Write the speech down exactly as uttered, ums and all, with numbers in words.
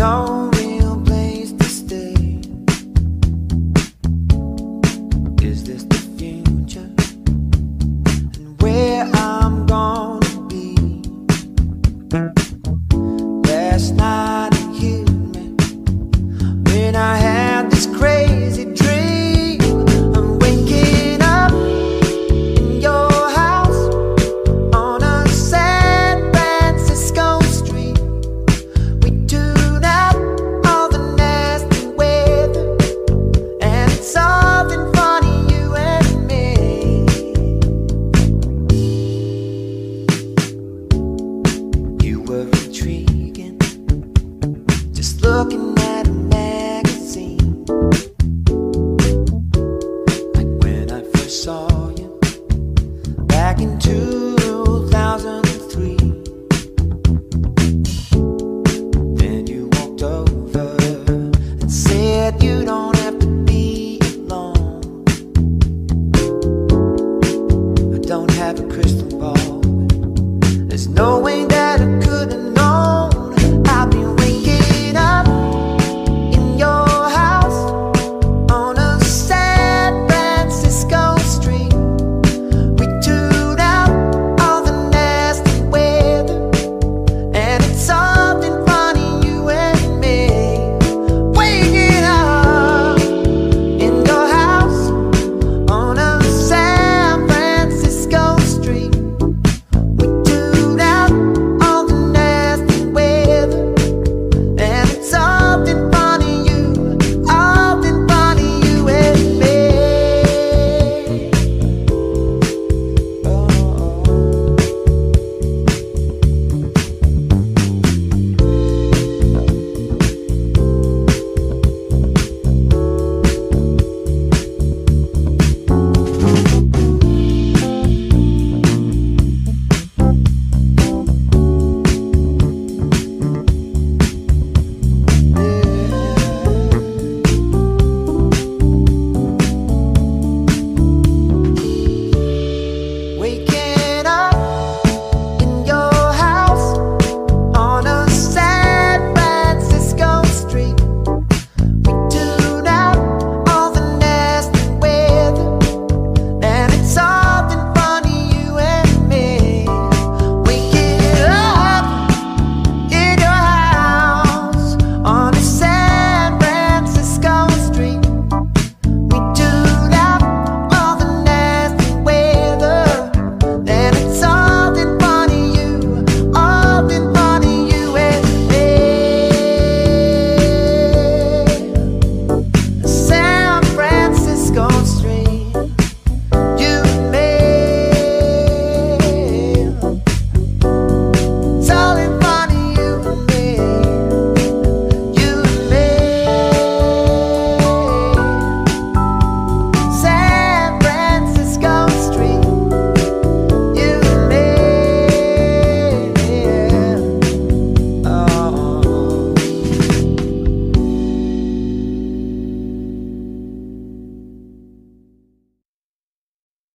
no real place to stay. Is this the future? And where I'm gonna be? Last night it hit me when I had this crazy dream. I'm waking up in your house on a San Francisco street. We tune out all the nasty weather, and it's something funny, you and me. You were intriguing, just looking at a magazine. Like when I first saw you back in two thousand three. Then you walked over and said you don't have to be alone. I don't have a crystal ball, there's no way that I could have